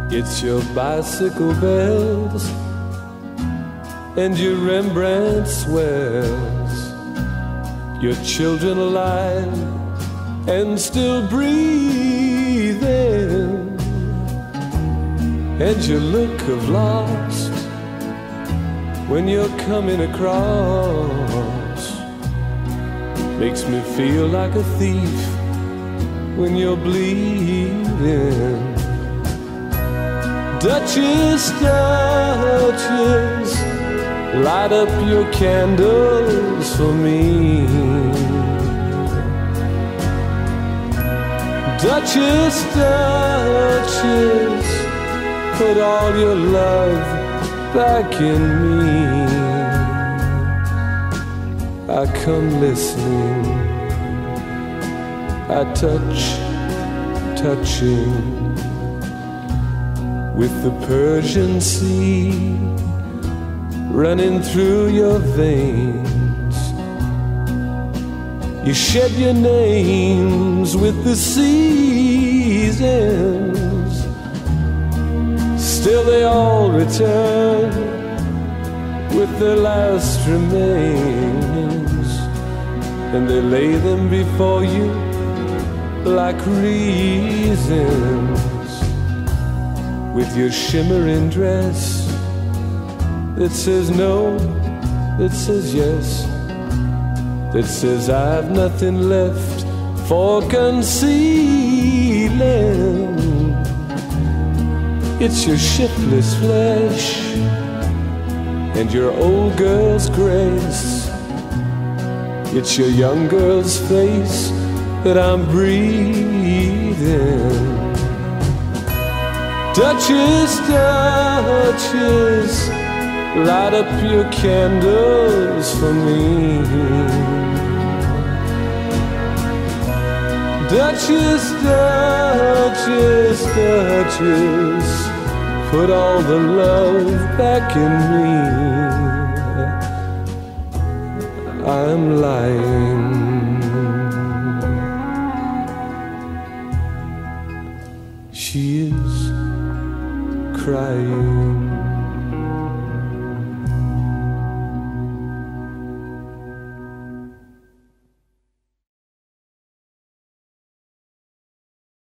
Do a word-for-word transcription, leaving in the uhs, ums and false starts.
It's your bicycle bells and your Rembrandt swells, your children alive and still breathing, and your look of lost when you're coming across makes me feel like a thief when you're bleeding. Duchess, Duchess, light up your candles for me. Duchess, Duchess, put all your love back in me. I come listening, I touch, touching, with the Persian Sea running through your veins. You shed your names with the seasons, still they all return with their last remains, and they lay them before you like reasons. With your shimmering dress that says no, that says yes, that says I've nothing left for concealing. It's your shiftless flesh and your old girl's grace. It's your young girl's face that I'm breathing. Duchess, Duchess, light up your candles for me. Duchess, Duchess, Duchess, put all the love back in me. I'm lying. She is crying.